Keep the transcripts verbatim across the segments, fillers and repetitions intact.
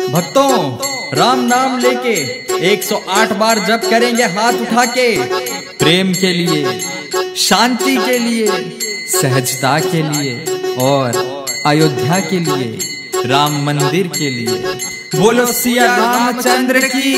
भक्तों, राम नाम लेके एक सौ आठ बार जप करेंगे हाथ उठा के। प्रेम के लिए, शांति के लिए, सहजता के लिए और अयोध्या के लिए, राम मंदिर के लिए। बोलो सिया रामचंद्र की।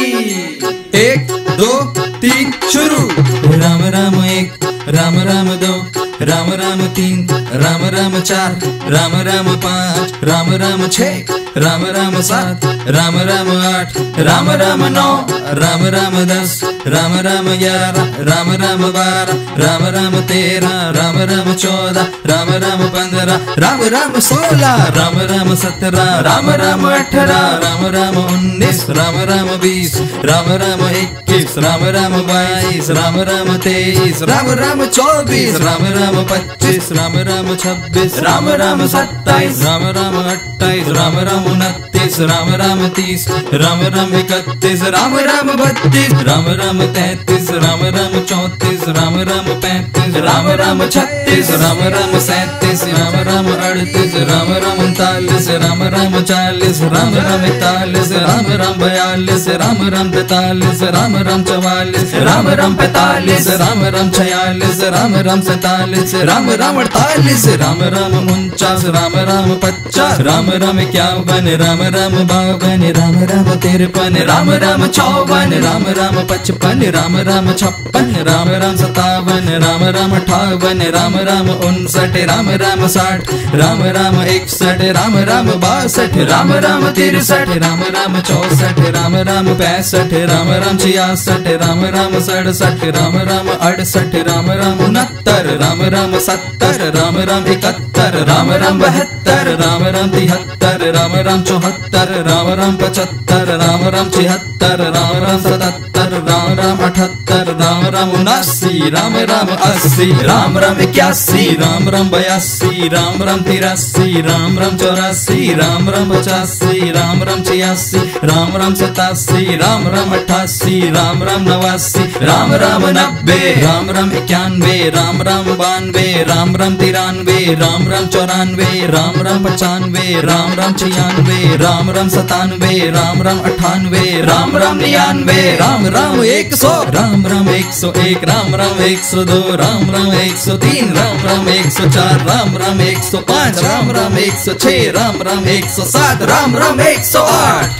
एक दो तीन शुरू। राम राम एक, राम राम दो, राम राम तीन, राम राम चार, राम राम पाँच, राम राम छः, राम राम सात, राम राम आठ, राम राम नौ, राम राम दस, राम राम ग्यारह, राम राम बारह, राम राम तेरह, राम राम चौदह, राम राम पंद्रह, राम राम सोलह, राम राम सत्रह, राम राम अठारह, राम राम उन्नीस, राम राम बीस, राम राम इक्कीस, राम राम बाईस, राम राम तेईस, राम राम चौबीस, राम राम पच्चीस, राम राम छब्बीस, राम राम सत्ताईस, राम राम अट्ठाईस, राम राम उनतीस, राम राम तीस, राम राम इकतीस, राम राम बत्तीस, राम राम तैतीस, राम राम चौतीस, राम राम पैंतीस, राम राम छत्तीस, राम राम सैंतीस, राम राम अड़तीस, राम राम उनतालीस, राम राम चालीस, राम राम इकतालीस, राम राम बयालीस, राम राम तैतालीस, राम राम चवालीस, राम राम पैतालीस, राम राम छियालीस, राम राम सैतालीस, राम राम अड़तालीस, राम राम उनचास, राम राम पचास, राम राम इक्यावन, राम राम बावन, राम राम तिरपन, राम राम चौवन, राम राम पचपन, राम राम छप्पन, राम राम सत्तावन, राम राम अठावन, राम राम उनसठ, राम राम साठ, राम राम इकसठ, राम राम बासठ, राम राम तिरसठ, राम राम चौसठ, राम राम पैंसठ, राम राम छियासठ, राम राम सड़सठ, राम राम अड़सठ, राम राम उनहत्तर, राम राम सत्तर, राम राम इकहत्तर, राम राम बहत्तर, राम राम तिहत्तर, राम राम चौहत्तर, राम राम पचहत्तर, राम राम छिहत्तर, राम राम सतहत्तर, राम राम अठहत्तर, राम राम उनासी, राम राम अस्सी, राम राम इक्यासी, राम राम बयासी, राम राम तिरासी, राम राम चौरासी, राम राम पचासी, राम राम छियासी, राम राम सतासी, राम राम अट्ठासी, राम राम नवासी, राम राम नब्बे, राम राम इक्यानवे, राम राम बानवे, राम राम तिरानवे, राम राम चौरानवे, राम राम पचानवे, राम राम छियानवे, राम राम सतानवे, राम राम अठानवे, राम राम निन्यानवे, राम राम एक सौ, राम राम एक सौ एक, राम राम एक सौ दो, राम राम एक सौ तीन, राम राम एक सौ चार, राम राम एक सौ पाँच, राम राम एक सौ छः, राम राम एक सौ सात, राम राम एक सौ आठ।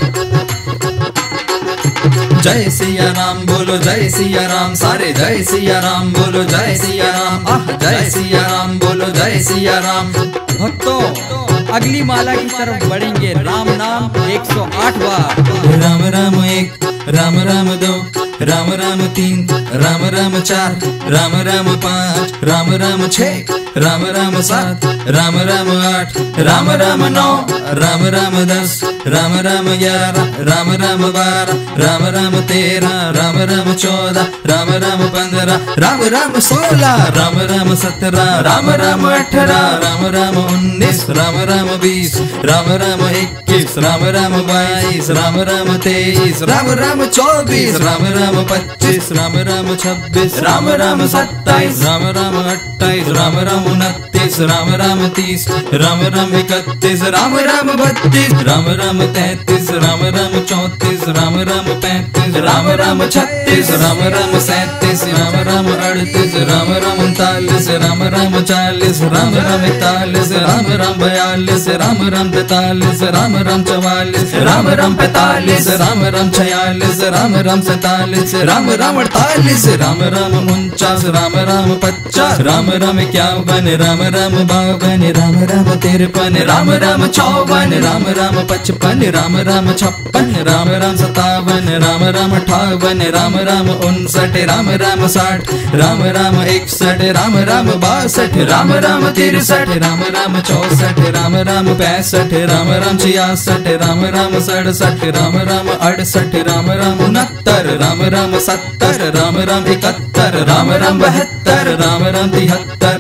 जय सिया राम बोलो, जय सिया राम, सारे जय सिया राम बोलो, जय सिया राम, आह जय सिया राम बोलो, जय सिया राम। भक्तों, अगली माला की तरफ बढ़ेंगे। राम नाम एक सौ आठ बार। राम राम एक, राम राम दो, राम राम तीन, राम राम चार, राम राम पाँच, राम राम छः, राम राम सात, राम राम आठ, राम राम नौ, राम राम दस, राम राम ग्यारह, राम राम बारह, राम राम तेरह, राम राम चौदह, राम राम पंद्रह, राम राम सोलह, राम राम सत्रह, राम राम अठारह, राम राम उन्नीस, राम राम बीस, राम राम इक्कीस, राम राम बाईस, राम राम तेईस, राम राम चौबीस, राम राम पच्चीस, राम राम छब्बीस, राम राम सत्ताईस, राम राम अट्ठाईस, राम राम उनतीस, राम राम तीस, राम राम इकतीस, राम राम बत्तीस, राम राम तैतीस, राम राम चौतीस, राम राम पैंतीस, राम राम छत्तीस, राम राम सैंतीस, राम राम अड़तीस, राम राम उनतालीस, राम राम चालीस, राम राम इकतालीस, राम राम बयालीस, राम राम तैतालीस, राम राम चवालीस, राम राम पैतालीस, राम राम छियालीस, राम राम सैतालीस, राम राम अड़तालीस, राम राम उनचास, राम राम पचास, राम राम इक्यावन, राम राम बावन, राम राम तिरपन, राम राम चौवन, राम राम पचपन, राम राम छप्पन, राम राम सत्तावन, राम राम अठावन, राम राम उनसठ, राम राम साठ, राम राम इकसठ, राम राम बासठ, राम राम तिरसठ, राम राम चौसठ, राम राम पैंसठ, राम राम छियासठ, राम राम सड़सठ, राम राम अड़सठ, राम राम उनहत्तर, राम राम सत्तर, राम राम इकहत्तर, राम राम बहत्तर, राम राम तिहत्तर, राम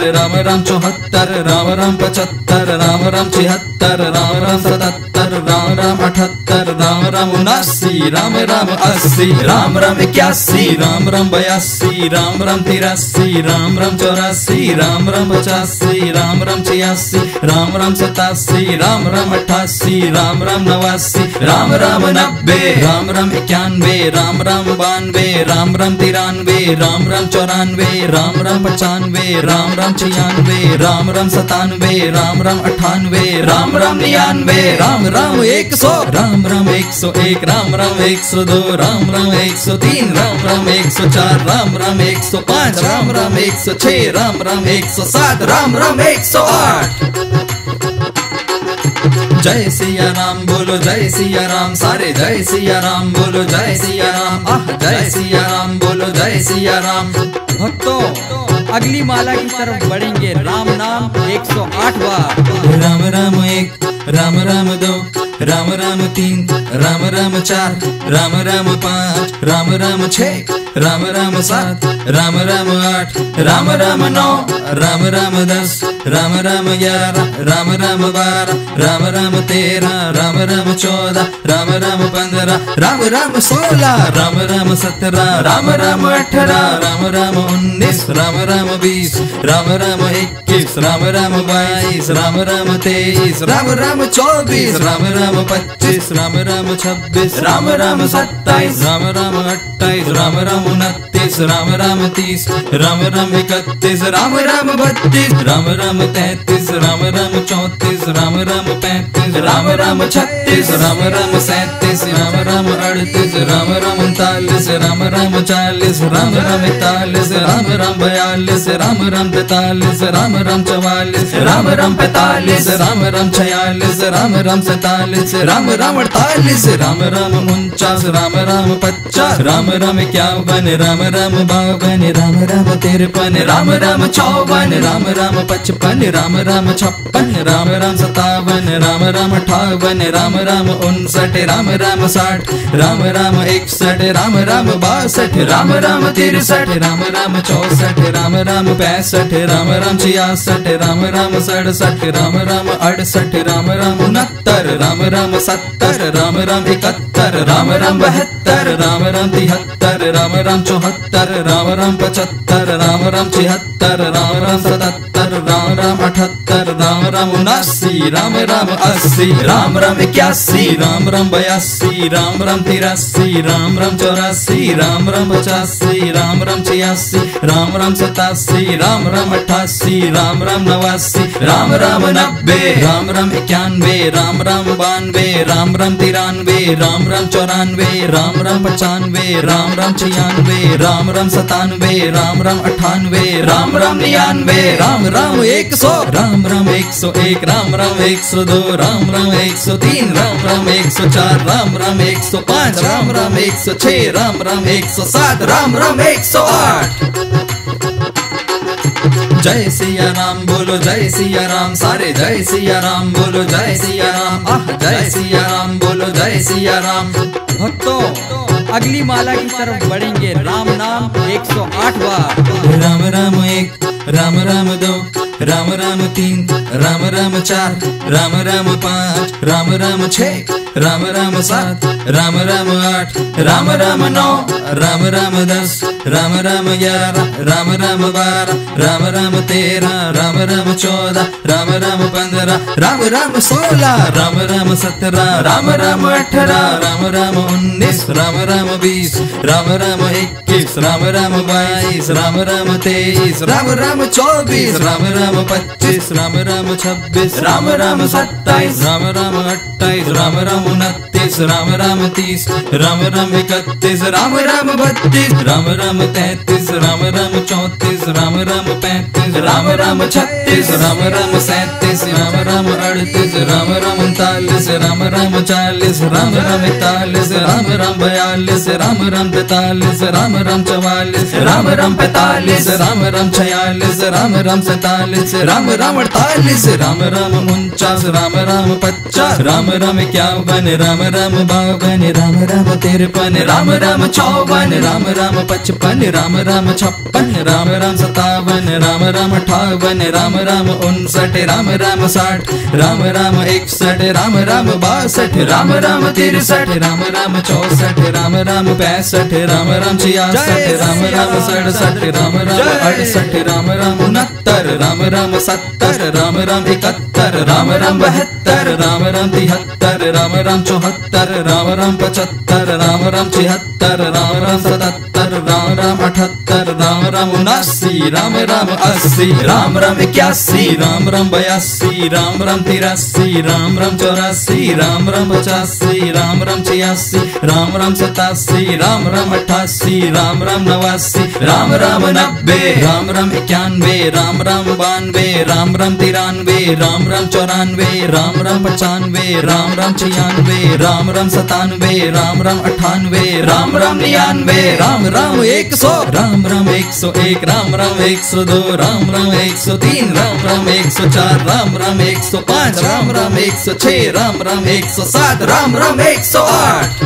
राम चौहत्तर, राम राम पचहत्तर, राम राम छिहत्तर, राम राम सतहत्तर, राम राम अठहत्तर, राम राम उनासी, राम राम अस्सी, राम राम इक्यासी, राम राम बयासी, राम राम तिरासी, राम राम चौरासी, राम राम पचासी, राम राम छियासी, राम राम सतासी, राम राम अट्ठासी, राम राम नवासी, राम राम नब्बे, राम राम इक्यानवे, राम राम बानवे, राम राम तिरानवे, राम राम चौरानवे, राम राम पचानवे, राम राम छियानवे, राम राम सतानवे, राम राम अठानवे, राम राम निन्यानवे, राम राम एक सौ, राम राम एक सौ एक, राम राम एक सौ दो, राम राम एक सौ तीन, राम राम एक सौ चार, राम राम एक सौ पाँच, राम राम एक सौ छह, राम राम एक सौ सात, राम राम एक सौ आठ। जय सिया राम बोलो जय सिया राम, सारे जय सिया राम बोलो जय सिया राम, आह जय सिया राम बोलो जय सिया राम। भक्तों अगली माला की तरफ बढ़ेंगे। राम नाम एक सौ आठ बार। राम राम एक, राम राम दो, राम राम तीन, राम राम चार, राम राम पाँच, राम राम छः, राम राम सात, राम राम आठ, राम राम नौ, राम राम दस, राम राम ग्यारह, राम राम बारह, राम राम तेरह, राम राम चौदह, राम राम पंद्रह, राम राम सोलह, राम राम सत्रह, राम राम अठारह, राम राम उन्नीस, राम राम बीस, राम राम इक्कीस, राम राम बाईस, राम राम तेईस, राम राम चौबीस, राम राम पच्चीस, राम राम छब्बीस, राम राम सत्ताईस, राम राम अट्ठाईस, राम राम उनतीस, राम राम तीस, राम राम इकतीस, राम राम बत्तीस, राम राम तैतीस, राम राम चौतीस, राम राम पैंतीस, राम राम छत्तीस, राम राम सैंतीस, राम राम अड़तीस, राम राम उनतालीस, राम राम चालीस, राम राम इकतालीस, राम राम बयालीस, राम राम तैतालीस, राम राम चवालीस, राम राम पैतालीस, राम राम छियालीस, राम राम सैतालीस, राम राम अड़तालीस, राम राम उनचास, राम राम पचास, राम राम इक्यावन, राम राम बावन, राम राम तिरपन, राम राम चौवन, राम राम पचपन, राम राम छप्पन, राम राम सतावन, राम राम अठावन, राम राम उनसठ, राम राम साठ, राम राम इकसठ, राम राम बासठ, राम राम तिरसठ, राम राम चौसठ, राम राम पैंसठ, राम राम छियासठ, राम राम सड़सठ, राम राम अड़सठ, राम राम उनहत्तर, राम राम सत्तर, राम राम इकहत्तर, राम राम बहत्तर, राम राम तिहत्तर, राम राम चौहत्तर, राम राम पचहत्तर, राम राम छिहत्तर, राम राम सतहत्तर, राम राम अठहत्तर, राम राम उनासी, राम राम अस्सी, राम राम इक्यासी, राम राम बयासी, राम राम तिरासी, राम राम चौरासी, राम राम पचासी, राम राम छियासी, राम राम सतासी, राम राम अट्ठासी, राम राम नवासी, राम राम नब्बे, राम राम इक्यानवे, राम राम बानवे, राम राम तिरानवे, राम राम चौरानवे, राम राम पचानवे, राम राम छियानवे, राम राम सतानवे, राम राम अठानवे, राम राम निन्यानवे, राम राम एक सौ, राम राम एक सौ एक, राम राम एक सौ दो, राम राम एक सौ तीन, राम राम एक सौ चार, राम राम एक सौ पाँच, राम राम एक सौ छह, राम राम एक सौ सात, राम राम एक सौ आठ। जय सिया राम बोलो जय सिया राम, सारे जय सिया राम बोलो जय सिया राम, आह जय सिया राम बोलो जय सिया राम। भक्तों अगली माला की तरफ बढ़ेंगे। राम नाम एक सौ आठ बार। राम राम एक, राम राम दो, राम राम तीन, राम राम चार, राम राम पाँच, राम राम छः, राम राम सात, राम राम आठ, राम राम नौ, राम राम दस, राम राम ग्यारह, राम राम बारह, राम राम तेरह, राम राम चौदह, राम राम पंद्रह, राम राम सोलह, राम राम सत्रह, राम राम अठारह, राम राम उन्नीस, राम राम बीस, राम राम इक्कीस, राम राम बाईस, राम राम तेईस, राम राम चौबीस, राम राम पच्चीस, राम राम छब्बीस, राम राम सत्ताईस, राम राम अट्ठाईस, राम राम उनतीस, राम राम तीस, राम राम इकतीस, राम राम बत्तीस, राम राम तैतीस, राम राम चौतीस, राम राम पैंतीस, राम राम छत्तीस, राम राम सैंतीस, राम राम अड़तीस, राम राम उनतालीस, राम राम चालीस, राम राम इकतालीस, राम राम बयालीस, राम राम तैतालीस, राम राम चवालीस, राम राम पैतालीस, राम राम छियालीस, राम राम सैतालीस, राम राम अड़तालीस, राम राम उनचास, राम राम पचास, राम राम इक्यावन, इक्यावन, राम राम बावन, राम राम तिरपन, राम राम चौवन, राम राम पचपन, राम राम छप्पन, राम राम सतावन, राम राम अठावन, राम राम उनसठ, राम राम साठ, राम राम इकसठ, राम राम बासठ, राम राम तिरसठ, राम राम चौसठ, राम राम पैंसठ, राम राम छियासठ, राम राम सड़सठ, राम राम अड़सठ, राम राम उनहत्तर, राम राम सत्तर, राम राम इकहत्तर, राम राम बहत्तर, राम राम तिहत्तर, राम राम चौहत्तर, राम राम पचहत्तर, राम राम छिहत्तर, राम राम सतहत्तर, राम राम अठहत्तर, राम राम उनासी, राम राम अस्सी, राम राम इक्यासी, राम राम बयासी, राम राम तिरासी, राम राम चौरासी, राम राम पचासी, राम राम छियासी, राम राम सतासी, राम राम अट्ठासी, राम राम नवासी, राम राम नब्बे, राम राम इक्यानवे, राम राम बानवे, राम राम तिरानवे, राम राम चौरानवे, राम राम पचानवे, राम राम छियानवे, राम राम सतानवे, राम राम अठानवे, राम राम निन्यानवे, राम राम एक सौ, राम राम एक सौ एक, राम राम एक सौ दो, राम राम एक सौ तीन, राम राम एक सौ चार, राम राम एक सौ पाँच, राम राम एक सौ छह, राम राम एक सौ सात, राम राम एक सौ आठ।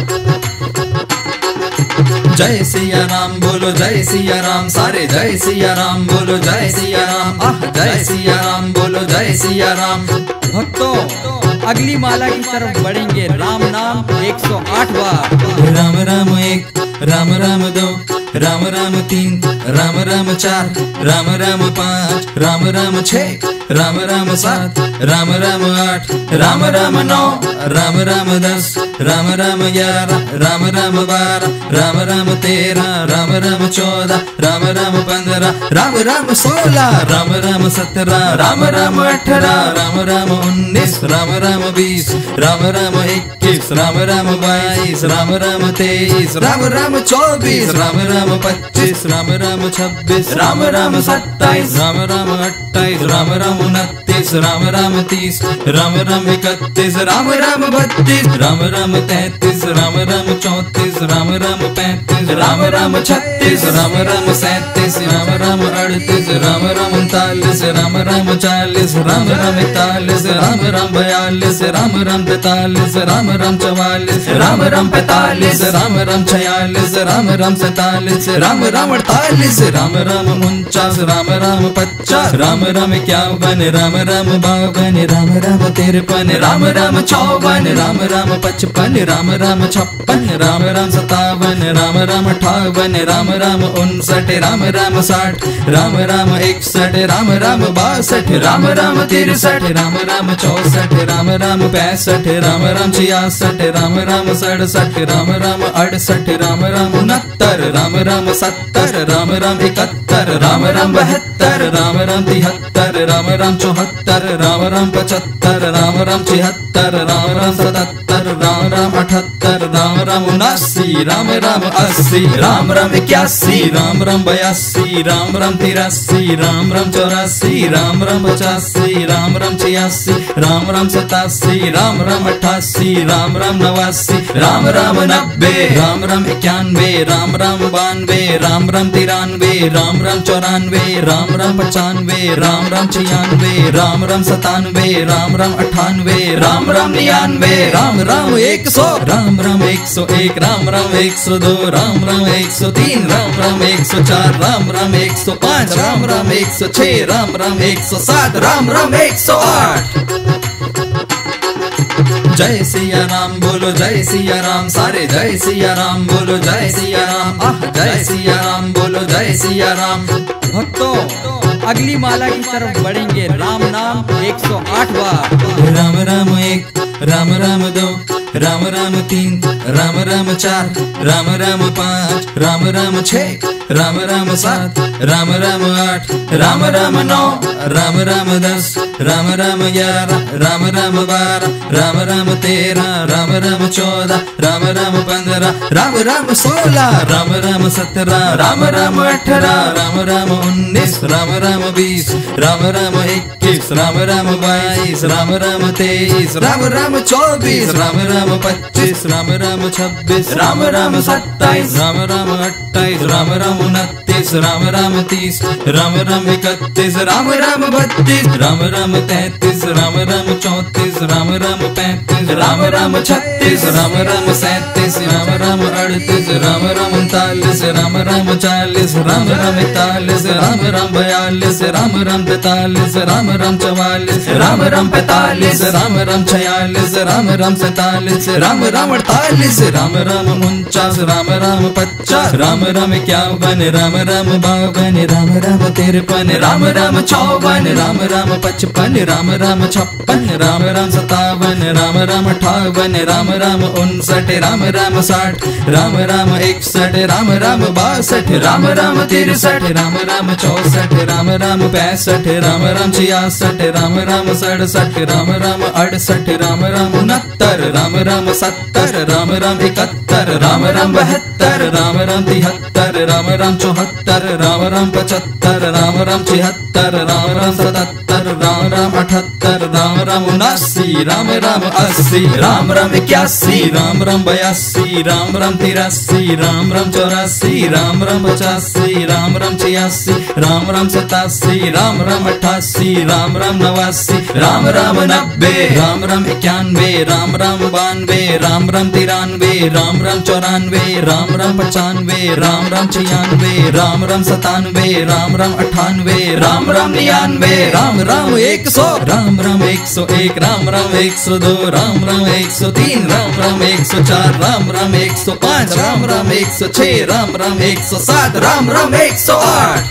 जय सिया राम बोलो जय सिया राम, सारे जय सिया राम बोलो जय सिया राम, आह जय सिया राम बोलो जय सिया राम। भक्तों अगली माला की तरफ बढ़ेंगे। राम नाम एक सौ आठ बार। राम राम एक, राम राम दो, राम राम तीन, राम राम चार, राम राम पाँच, राम राम छः, राम राम सात, राम राम आठ, राम राम नौ, राम राम दस, राम राम ग्यारह, राम राम बारह, राम राम तेरह, राम राम चौदह, राम राम पंद्रह, राम राम सोलह, राम राम सत्रह, राम राम अठारह, राम राम उन्नीस, राम राम बीस, राम राम इक्कीस, राम राम बाईस, राम राम तेईस, राम राम चौबीस, राम राम पच्चीस, राम राम छब्बीस, राम राम सत्ताईस, राम राम अट्ठाईस, राम राम उनतीस, राम राम तीस, राम राम इकतीस, राम राम बत्तीस, राम राम तैतीस, राम राम चौतीस, राम राम पैंतीस, राम राम छत्तीस, राम राम सैंतीस, राम राम अड़तीस, राम राम उनतालीस, राम राम चालीस, राम राम इकतालीस, राम राम बयालीस, राम राम तैतालीस, राम राम चवालीस, राम राम पैतालीस, राम राम छियालीस, राम राम सैतालीस, राम राम अड़तालीस, राम राम उनचास, राम राम पचास, राम राम इक्यावन, राम राम बावन, राम राम तिरपन, राम राम चौवन, राम राम पचपन, राम राम छप्पन, राम राम सतावन, राम राम अठावन, राम राम उनसठ, राम राम साठ, राम राम इकसठ, राम राम बासठ, राम राम तिरसठ, राम राम चौसठ, राम राम पैंसठ, राम राम छियासठ, राम राम सड़सठ, राम राम अड़सठ, राम राम उनहत्तर, राम राम सत्तर, राम राम इकहत्तर, राम राम बहत्तर, राम राम तिहत्तर, राम राम चौहत्तर, राम राम पचहत्तर, राम राम छिहत्तर, राम राम सतहत्तर, राम राम अठहत्तर, राम राम उनासी, राम राम अस्सी, राम राम इक्यासी, राम राम बयासी, राम राम तिरासी, राम राम चौरासी, राम राम पचासी, राम राम छियासी, राम राम सतासी, राम राम अट्ठासी, राम राम नवासी, राम राम नब्बे, राम राम इक्यानवे, राम राम बानवे, राम राम तिरानवे, राम राम चौरानवे, राम राम पचानवे, राम राम छियानवे, राम राम सतानवे, राम राम अठानवे, राम राम निन्यानवे, राम राम एक सौ, राम राम एक सौ एक, राम राम एक सौ दो, राम राम एक सौ तीन, राम राम एक सौ चार, राम राम एक सौ पाँच, राम राम एक सौ छह, राम राम एक सौ सात, राम राम एक सौ आठ। जय सिया राम बोलो जय सिया राम, सारे जय सिया राम बोलो जय सिया राम, आह जय सिया राम बोलो जय सिया राम। भक्तों अगली माला की तरफ बढ़ेंगे। राम नाम एक सौ आठ बार। राम राम एक, राम राम दो, राम राम तीन, राम राम चार, राम राम पाँच, राम राम छः, राम राम सात, राम राम आठ, राम राम नौ, राम राम दस, राम राम ग्यारह, राम राम बारह, राम राम तेरह, राम राम चौदह, राम राम पंद्रह, राम राम सोलह, राम राम सत्रह, राम राम अठारह, राम राम उन्नीस, राम राम बीस, राम राम इक्कीस, राम राम बाईस, राम राम तेईस, राम राम चौबीस, राम राम पच्चीस, राम राम छब्बीस, राम राम सत्ताईस, राम राम अट्ठाईस, राम राम राम उनतीस, राम राम तीस, राम राम इकतीस, राम राम बत्तीस, राम राम तैतीस, राम राम चौतीस, राम राम पैंतीस, राम राम छत्तीस, राम राम सैंतीस, राम राम अड़तीस, राम राम उनतालीस, राम राम चालीस, राम राम इकतालीस, राम राम बयालीस, राम राम तैतालीस, राम राम चवालीस, राम राम पैतालीस, राम राम छियालीस, राम राम सैतालीस, राम राम अड़तालीस, राम राम उनचास, राम राम पचास, राम राम इक्यावन, राम राम बावन, राम राम तिरपन, राम राम चौवन, राम राम पचपन, राम राम छप्पन, राम राम सतावन, राम राम अठावन, राम राम उनसठ, राम राम साठ, राम राम इकसठ, राम राम बासठ, राम राम तिरसठ, राम राम चौसठ, राम राम पैंसठ, राम राम छियासठ, राम राम सड़सठ, राम राम अड़सठ, राम राम उनहत्तर, राम राम सत्तर, राम राम इकहत्तर, राम राम बहत्तर, राम राम तिहत्तर, राम राम चौहत्तर, राम राम पचहत्तर, राम राम छिहत्तर, राम राम सतहत्तर, राम राम अठहत्तर, राम राम उनासी, राम राम अस्सी, राम राम इक्यासी, राम राम बयासी, राम राम तिरासी, राम राम चौरासी, राम राम पचासी, राम राम छियासी, राम राम सतासी, राम राम अट्ठासी, राम राम नवासी, राम राम नब्बे, राम राम इक्यानवे, राम राम बानवे, राम राम तिरानवे, राम राम चौरानवे, राम राम पचानवे, राम राम छियानवे, राम राम सतानवे, राम राम अठानवे, राम राम निन्यानवे, राम राम एक सौ, राम राम एक सौ एक, राम राम एक सौ दो, राम राम एक सौ तीन, राम राम एक सौ चार, राम राम एक सौ पाँच, राम राम एक सौ छह, राम राम एक सौ सात, राम राम एक सौ आठ।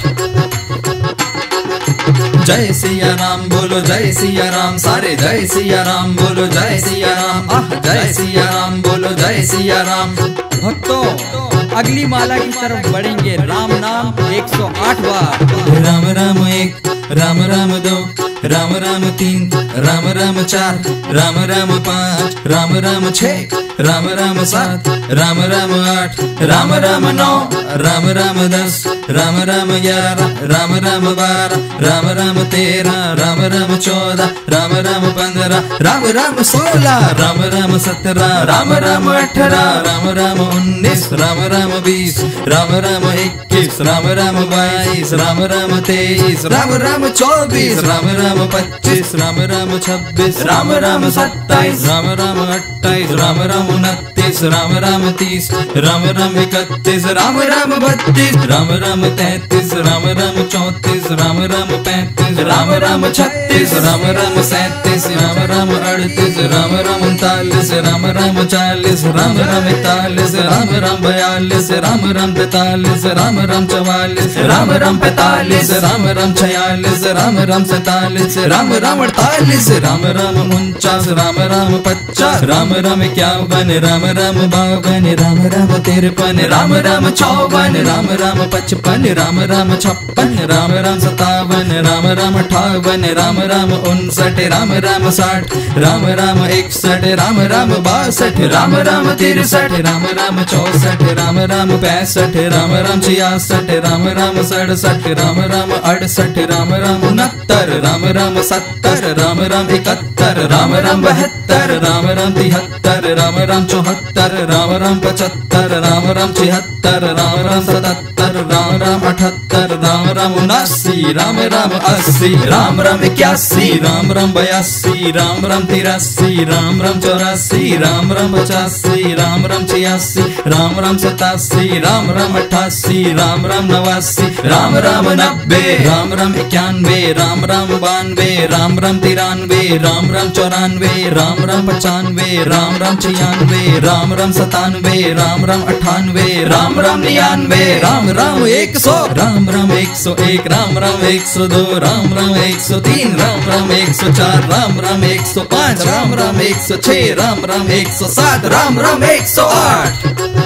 जय सिया राम बोलो जय सिया राम, सारे जय सिया राम बोलो जय सिया राम, आह जय सिया राम बोलो जय सिया राम। भक्तों अगली माला की तरफ बढ़ेंगे। राम नाम एक सौ आठ बार। राम राम एक, राम राम दो, राम राम तीन, राम राम चार, राम राम पाँच, राम राम छः, राम राम सात, राम राम आठ, राम राम नौ, राम राम दस, राम राम ग्यारह, राम राम बारह, राम राम तेरह, राम राम चौदह, राम राम पंद्रह, राम राम सोलह, राम राम सत्रह, राम राम अठारह, राम राम उन्नीस, राम राम बीस, राम राम इक्कीस, राम राम बाईस, राम राम तेईस, राम राम चौबीस, राम राम पच्चीस, राम राम छब्बीस, राम राम सत्ताईस, राम राम अट्ठाईस, राम राम उनतीस, राम राम तीस, राम राम इकतीस, राम राम बत्तीस, राम राम तैतीस, राम राम चौतीस, राम राम पैंतीस, राम राम छत्तीस, राम राम सैंतीस, राम राम अड़तीस, राम राम उनतालीस, राम राम चालीस, राम राम इकतालीस, राम राम बयालीस, राम राम तैतालीस, राम राम चवालीस, राम राम पैतालीस, राम राम छियालीस, राम राम सैतालीस, राम राम अड़तालीस, राम राम उनचास, राम राम पचास, राम राम इक्यावन, राम राम बावन, राम राम तिरपन, राम राम चौवन, राम राम पचपन, राम राम छप्पन, राम राम सतावन, राम राम अठावन, राम राम उनसठ, राम राम साठ, राम राम इकसठ, राम राम बासठ, राम राम तिरसठ, राम राम चौसठ, राम राम पैंसठ, राम राम छियासठ, राम राम सड़सठ, राम राम अड़सठ, राम राम उनहत्तर, राम राम सत्तर, राम राम इकहत्तर, राम राम बहत्तर, राम राम तिहत्तर, राम राम चौहत्तर, राम राम पचहत्तर, राम राम छिहत्तर, राम राम सतहत्तर, राम राम अठहत्तर, राम राम उनासी, राम राम अस्सी, राम राम इक्यासी, राम राम बयासी, राम राम तिरासी, राम राम चौरासी, राम राम पचासी, राम राम छियासी, राम राम सतासी, राम राम अट्ठासी, राम राम नवासी, राम राम नब्बे, राम राम इक्यानवे, राम राम बानवे, राम राम तिरानवे, राम राम चौरानवे, राम राम पचानवे, राम राम छियानवे, राम राम सतानवे, राम राम अठानवे, राम राम निन्यानवे, राम राम एक सौ, राम राम एक सौ एक, राम राम एक सौ दो, राम राम एक सौ तीन, राम राम एक सौ चार, राम राम एक सौ पाँच, राम राम एक सौ छह, राम राम एक सौ सात, राम राम एक सौ आठ।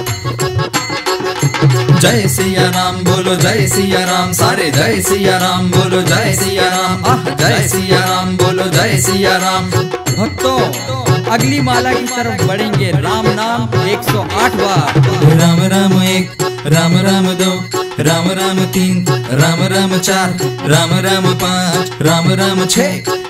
जय सिया राम बोलो जय सिया राम, सारे जय सिया राम बोलो जय सिया राम, आह जय सिया राम बोलो जय सिया राम। भक्तों अगली माला की तरफ बढ़ेंगे। राम नाम एक सौ आठ बार। राम राम एक, राम राम दो, राम राम तीन, राम राम चार, राम राम पाँच, राम राम छः,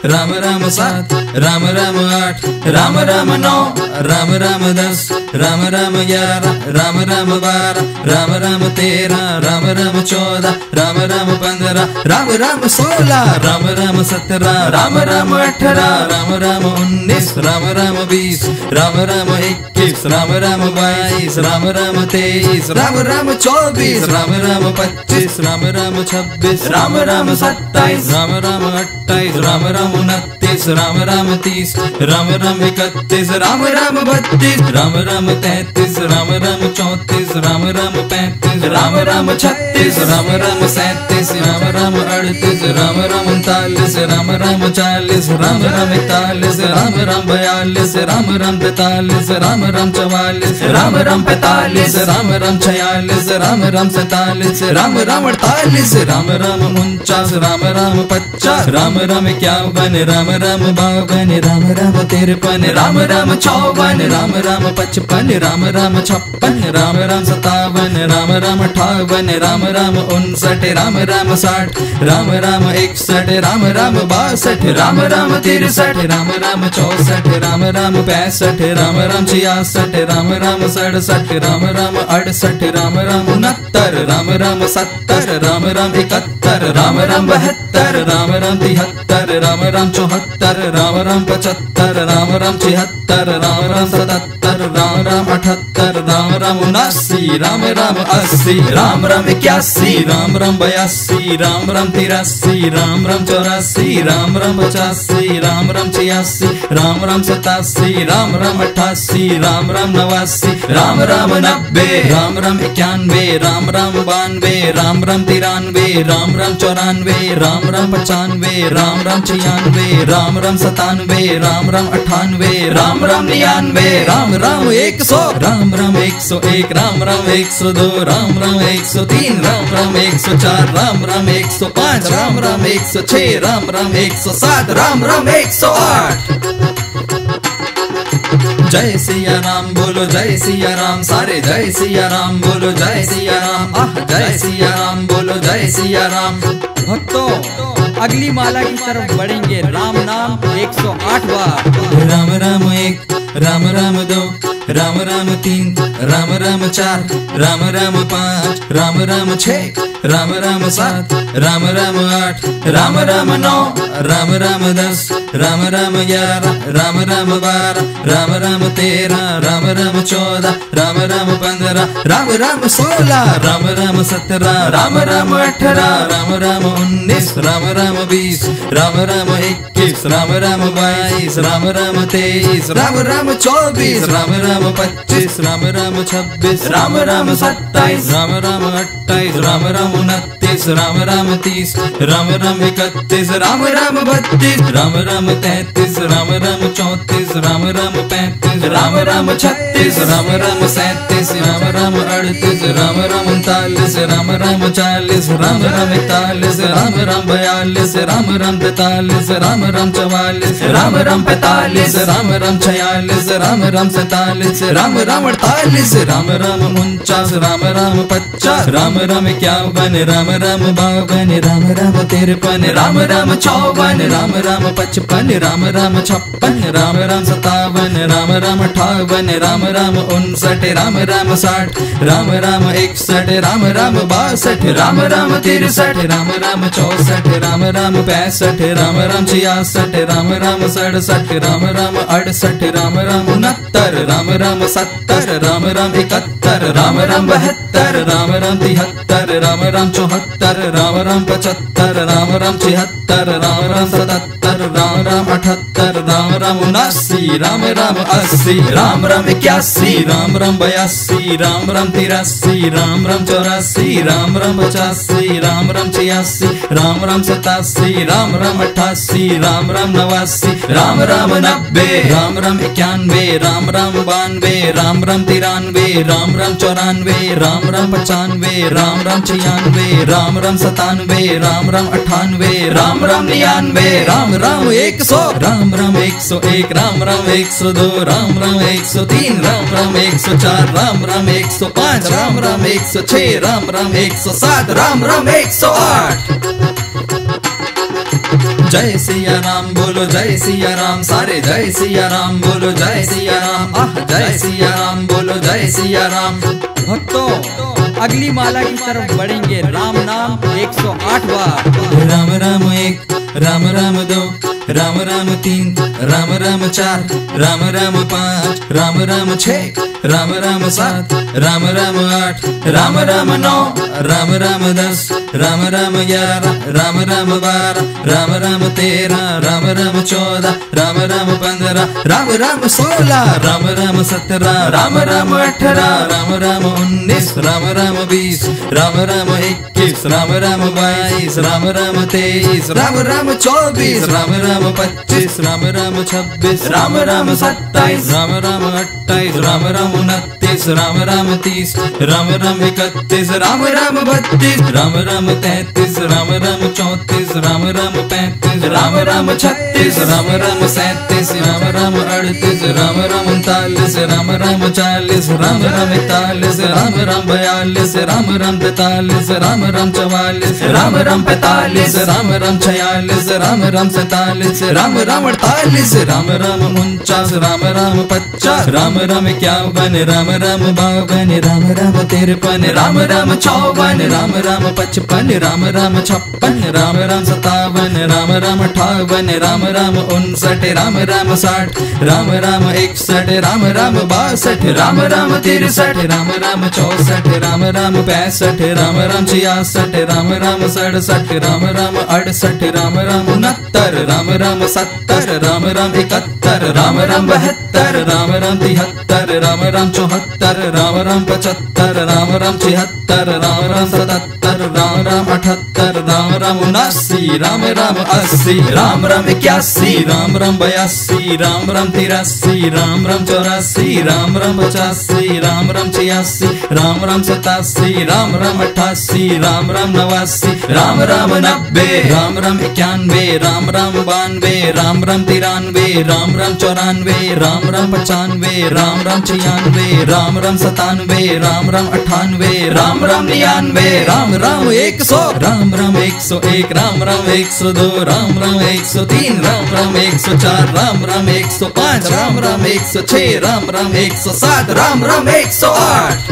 राम राम सात, राम राम आठ, राम राम नौ, राम राम दस, राम राम ग्यारह, राम राम बारह, राम राम तेरह, राम राम चौदह, राम राम पंद्रह, राम राम सोलह, राम राम सत्रह, राम राम अठारह, राम राम उन्नीस, राम राम बीस, राम राम इक्कीस, राम राम बाईस, राम राम तेईस, राम राम चौबीस, राम राम पच्चीस, राम राम छब्बीस, राम राम सत्ताईस, राम राम अट्ठाईस, राम राम उनतीस, राम राम तीस, राम राम इकतीस, राम राम बत्तीस, राम राम तैतीस, राम राम चौतीस, राम राम पैंतीस, राम राम छत्तीस, राम राम सैंतीस, राम राम अड़तीस, राम राम उनतालीस, राम राम चालीस, राम राम इकतालीस, राम राम बयालीस, राम राम तैतालीस, राम राम चवालीस, राम राम पैतालीस, राम राम छियालीस, राम राम सैतालीस, राम राम अड़तालीस, राम राम उनचास, राम राम पचास, राम राम इक्यावन, राम राम बावन, राम राम तिरपन, राम राम चौवन, राम राम पचपन, राम राम छप्पन, राम राम सतावन, राम राम अठावन, राम राम उनसठ, राम राम साठ, राम राम इकसठ, राम राम बासठ, राम राम तिरसठ, राम राम चौसठ, राम राम पैंसठ, राम राम छियासठ, राम राम सड़सठ, राम राम अड़सठ, राम राम उनहत्तर, राम राम सत्तर, राम राम इकहत्तर, राम राम बहत्तर, राम राम तिहत्तर, राम राम चौहत्तर, राम राम पचहत्तर, राम राम छिहत्तर, राम राम सतहत्तर, राम राम अठहत्तर, राम राम उनासी, राम राम अस्सी, राम राम इक्यासी, राम राम बयासी, राम राम तिरासी, राम राम चौरासी, राम राम पचासी, राम राम छियासी, राम राम सतासी, राम राम अट्ठासी, राम राम नवासी, राम राम नब्बे, राम राम इक्यानवे, राम राम बानवे, राम राम तिरानवे, राम राम चौरानवे, राम राम पचानवे, राम राम छियानवे, राम राम सतानवे, राम राम अठानवे, राम राम निन्यानवे, राम राम एक सौ, राम राम एक सौ एक, राम राम एक सौ दो, राम राम एक सौ तीन, राम राम एक सौ चार, राम राम एक सौ पाँच, राम राम एक सौ छह, राम राम एक सौ सात, राम राम एक सौ आठ। जय सिया राम बोलो, जय सिया राम, सारे जय सिया राम बोलो, जय सिया राम, आह जय सिया राम बोलो, जय सिया राम। भक्तों अगली माला की तरफ बढ़ेंगे। राम नाम एक सौ आठ बार। राम राम एक, राम राम दो, राम राम तीन, राम राम चार, राम राम पाँच, राम राम छः, राम राम सात, राम राम आठ, राम राम नौ, राम राम दस, राम राम ग्यारह, राम राम बारह, राम राम तेरह, राम राम चौदह, राम राम पंद्रह, राम राम सोलह, राम राम सत्रह, राम राम अठारह, राम राम उन्नीस, राम राम बीस, राम राम इक्कीस, राम राम बाईस, राम राम तेईस, राम राम चौबीस, राम राम पच्चीस, राम राम छब्बीस, राम राम सत्ताईस, राम राम अट्ठाईस, राम राम उनतीस, राम राम तीस, राम राम इकतीस, राम राम बत्तीस, राम राम तैतीस, राम राम चौतीस, राम राम पैंतीस, राम राम छत्तीस, राम राम सैंतीस, राम राम अड़तीस, राम राम उनतालीस, राम राम चालीस, राम राम इकतालीस, राम राम बयालीस, राम राम तैतालीस, राम राम चवालीस, राम राम पैतालीस, राम राम छियालीस, राम राम सैतालीस, राम राम अड़तालीस, राम राम उनचास, राम राम पचास, राम राम इक्यावन, राम राम बावन, राम राम तिरपन, राम राम चौवन, राम राम पचपन, राम राम छप्पन, राम राम सतावन, राम राम अठावन, राम राम उनसठ, राम राम साठ, राम राम इकसठ, राम राम बासठ, राम राम तिरसठ, राम राम चौसठ, राम राम पैंसठ, राम राम छियासठ, राम राम सड़सठ, राम राम अड़सठ, राम राम उनहत्तर, राम राम सत्तर, राम राम इकहत्तर, राम राम बहत्तर, राम राम तिहत्तर, राम राम चौहत्तर, राम राम पचहत्तर, राम राम छिहत्तर, राम राम सतहत्तर, राम राम अठहत्तर, राम राम उनासी, राम राम अस्सी, राम राम इक्यासी, राम राम बयासी, राम राम तिरासी, राम राम चौरासी, राम राम पचासी, राम राम छियासी, राम राम सतासी, राम राम अट्ठासी, राम राम नवासी, राम राम नब्बे, राम राम इक्यानवे, राम राम बानवे, राम राम तिरानवे, राम राम चौरानवे, राम राम पचानवे, राम राम छियानवे, राम राम सतानवे, राम राम अठानवे, राम राम निन्यानवे, राम राम एक सौ, राम राम एक सौ एक, राम राम एक सौ दो, राम राम एक सौ तीन, राम राम एक सौ चार, राम राम एक सौ पाँच, राम राम एक सौ छह, राम राम एक सौ सात, राम राम एक सौ आठ। जय सिया राम बोलो जय सिया राम, सारे जय सिया राम बोलो जय सिया राम, आह जय सिया राम बोलो जय सिया राम। भक्तों अगली माला की तरफ बढ़ेंगे। राम नाम एक सौ आठ बार। राम राम एक, राम राम दो, राम राम तीन, राम राम चार, राम राम पाँच, राम राम छः, राम राम सात, राम राम आठ, राम राम नौ, राम राम दस, राम राम ग्यारह, राम राम बारह, राम राम तेरह, राम राम चौदह, राम राम पंद्रह, राम राम सोलह, राम राम सत्रह, राम राम अठारह, राम राम उन्नीस, राम राम बीस, राम राम इक्कीस, राम राम बाईस, राम राम तेईस, राम राम चौबीस, राम राम पच्चीस, राम राम छब्बीस, राम राम सत्ताईस, राम राम अट्ठाईस, राम राम उनतीस, राम राम तीस, राम राम इकतीस, राम राम बत्तीस, राम राम तैतीस, राम राम चौतीस, राम राम पैंतीस, राम राम छत्तीस, राम राम सैंतीस, राम राम अड़तीस, राम राम उनतालीस, राम राम चालीस, राम राम इकतालीस, राम राम बयालीस, राम राम तैतालीस, राम राम चवालीस, राम राम पैतालीस, राम राम छियालीस, राम राम सैतालीस, राम राम अड़तालीस, राम राम उनचास, राम राम पचास, राम राम इक्यावन, राम राम बावन, राम राम तिरपन, राम राम चौवन, राम राम पचपन, राम राम छप्पन, राम राम सतावन, राम राम अठावन, राम राम उनसठ, राम राम साठ, राम राम इकसठ, राम राम बासठ, राम राम तिरसठ, राम राम चौसठ, राम राम पैंसठ, राम राम छियासठ, राम राम सड़सठ, राम राम अड़सठ, राम राम उनहत्तर, राम राम सत्तर, राम राम इकहत्तर, राम राम बहत्तर, राम राम तिहत्तर, राम राम चौहत्तर, राम राम पचहत्तर, राम राम छिहत्तर, राम राम सतहत्तर, राम राम अठहत्तर, राम राम उनासी, राम राम अस्सी, राम राम इक्यासी, राम राम बयासी, राम राम तिरासी, राम राम चौरासी, राम राम पचासी, राम राम छियासी, राम राम सतासी, राम राम अट्ठासी, राम राम नवासी, राम राम नब्बे, राम राम इक्यानवे, राम राम बानवे, राम राम तिरानवे, राम राम चौरानवे, राम राम पचानवे, राम राम छियानवे, राम राम सतानवे, राम राम अठानवे, राम राम निन्यानवे, राम राम एक सौ, राम राम एक सौ एक, राम राम एक सौ दो, राम राम एक सौ तीन, राम राम एक सौ चार, राम राम एक सौ पाँच, राम राम एक सौ छः, राम राम एक सौ सात, राम राम एक सौ आठ।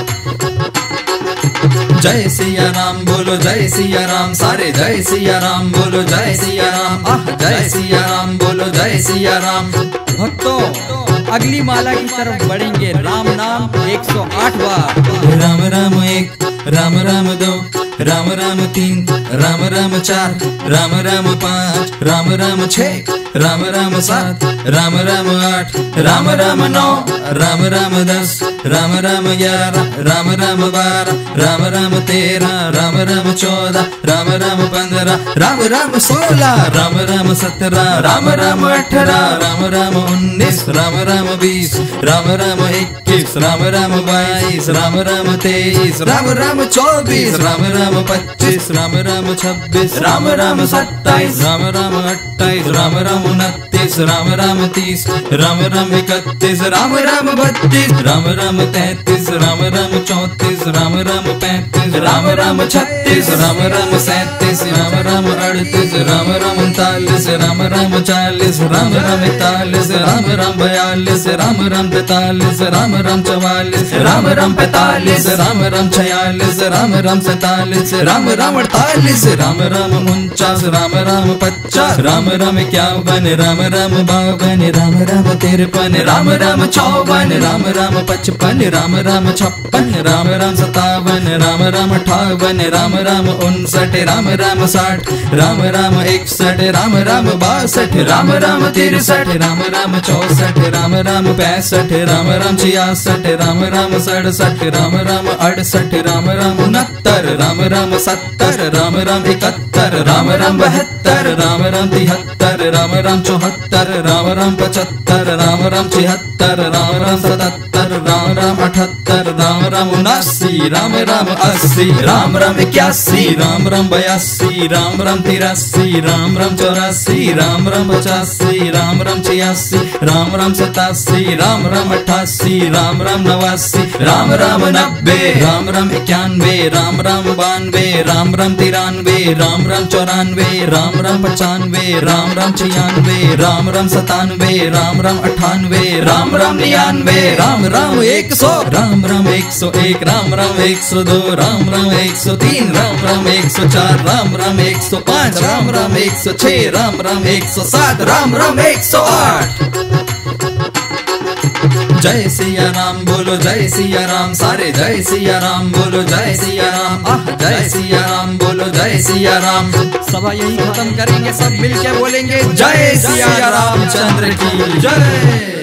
जय सिया राम बोलो जय सिया राम, सारे जय सिया राम बोलो जय सिया राम, आह जय सिया राम बोलो जय सिया राम। भक्तों अगली माला की तरफ बढ़ेंगे। राम नाम एक सौ आठ बार। राम राम एक, राम राम दो, राम राम तीन, राम राम चार, राम राम पाँच, राम राम छः, राम राम सात, राम राम आठ, राम राम नौ, राम राम दस, राम राम ग्यारह, राम राम बारह, राम राम तेरह, राम राम चौदह, राम राम पंद्रह, राम राम सोलह, राम राम सत्रह, राम राम अठारह, राम राम उन्नीस, राम राम बीस, राम राम इक्कीस, राम राम बाईस, राम राम तेईस, राम राम चौबीस, राम राम पच्चीस, राम राम छब्बीस, राम राम सत्ताईस, राम राम अट्ठाईस, राम राम उनतीस, राम राम तीस, राम राम इकतीस, राम राम बत्तीस, राम राम तैतीस, राम राम चौतीस, राम राम पैंतीस, राम राम छत्तीस, राम राम सैंतीस, राम राम अड़तीस, राम राम उनतालीस, राम राम चालीस, राम राम इकतालीस, राम राम बयालीस, राम राम तैतालीस, राम राम चवालीस, राम राम पैतालीस, राम राम छियालीस, राम राम सैतालीस, राम राम अड़तालीस, राम राम उनचास, राम राम पचास, राम राम इक्यावन, राम राम बावन, राम राम तिरपन, राम राम चौवन, राम राम पचपन, राम राम छप्पन, राम राम सतावन, राम राम अठावन, राम राम उनसठ, राम राम साठ, राम राम इकसठ, राम राम बासठ, राम राम तिरसठ, राम राम चौसठ, राम राम पैंसठ, राम राम छियासठ, राम राम सड़सठ, राम राम अड़सठ, राम राम उनहत्तर, राम राम सत्तर, राम राम इकहत्तर, राम राम बहत्तर, राम राम तिहत्तर, राम राम चौहत्तर, राम राम पचहत्तर, राम राम छिहत्तर, राम राम सतहत्तर, राम राम अठहत्तर, राम राम उनासी, राम राम अस्सी, राम राम इक्यासी, राम राम बयासी, राम राम तिरासी, राम राम चौरासी, राम राम पचासी, राम राम छियासी, राम राम सतासी, राम राम अट्ठासी, राम राम नवासी, राम राम नब्बे, राम राम इक्यानवे, राम राम बानवे, राम राम तिरानवे, राम राम चौरानवे, राम राम पचानवे, राम राम छियानवे, राम राम सतानवे, राम राम अठानवे, राम राम निन्यानवे, राम राम एक सौ, राम राम एक सौ एक, राम राम एक सौ दो, राम राम एक सौ तीन, राम राम एक सौ चार, राम राम एक सौ पाँच, राम राम एक सौ छह, राम राम एक सौ सात, राम राम एक सौ आठ। जय सिया राम बोलो जय सिया राम, सारे जय सिया राम बोलो जय सिया राम, आह जय सिया राम बोलो जय सिया राम। सभा यही खत्म करेंगे, सब मिलके बोलेंगे जय सिया रामचंद्र की जय।